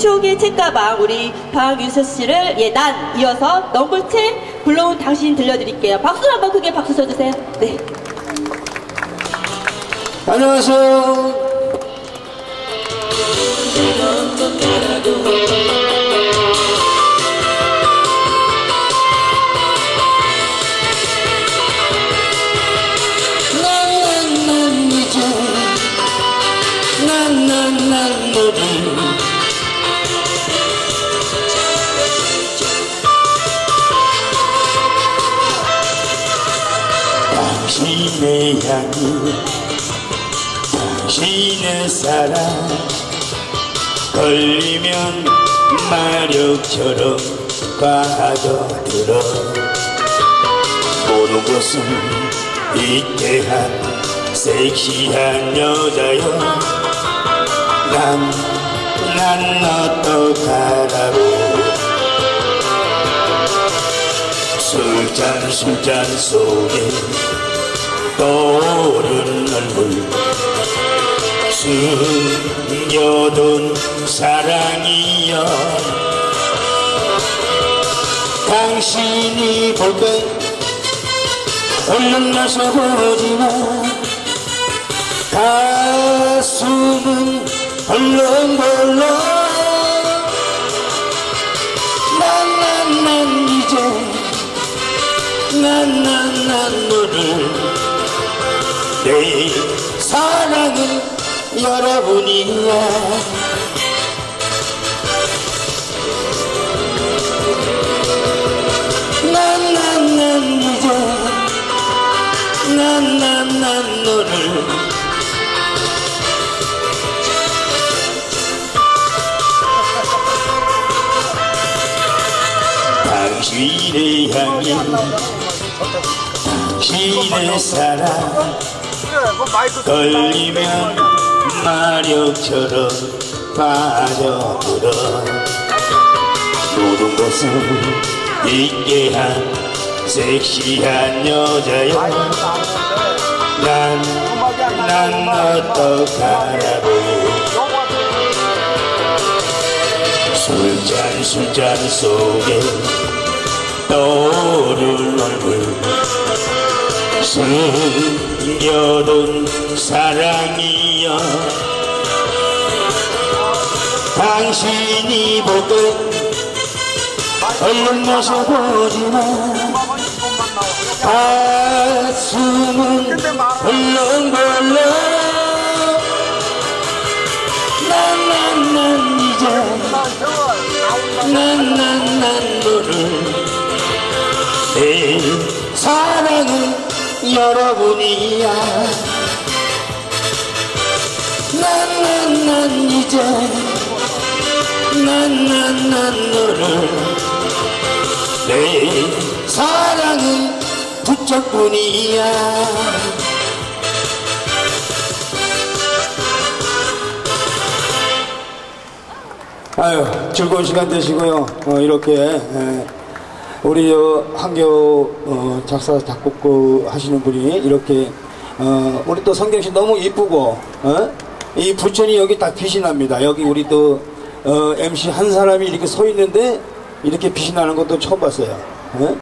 추억의 책가방 우리 박윤서 씨를 난 이어서 넘블책 불러온 당신 들려드릴게요. 박수 한번 크게 박수 쳐주세요. 네. 안녕하세요. 난 너를 당신의 향기 당신의 사랑 걸리면 마력처럼 빠져들어 모든 것을 잊게 한 섹시한 여자여 난 어떡하라고 술잔 속에 떠오른 얼굴 숨겨둔 사랑이여 당신이 볼 때 얼른 나서 보지마 가슴은 벌렁벌렁 난 이제 난 너를 내 사랑은 여러분이야 난 이제 난 너를 당신의 향기 당신의 사랑 걸리면 마력처럼 빠져들어 모든 것을 잊게 한 섹시한 여자여 난 어떡하라고 술잔 속에 떠오른 얼굴 숨겨둔 사랑이여 당신이 보고 얼른 마셔보지마 가슴은 벌렁벌렁 난 이제 난 너를 내 사랑은 여러분이야 난 이제 난 너를 내 사랑은 부쩍뿐이야 아유 즐거운 시간 되시고요. 이렇게 우리 한겨우 작사 작곡 하시는 분이 이렇게 우리 또 성경씨 너무 이쁘고 이 부천이 여기 딱 빛이 납니다. 여기 우리 또 MC 한 사람이 이렇게 서 있는데 이렇게 빛이 나는 것도 처음 봤어요.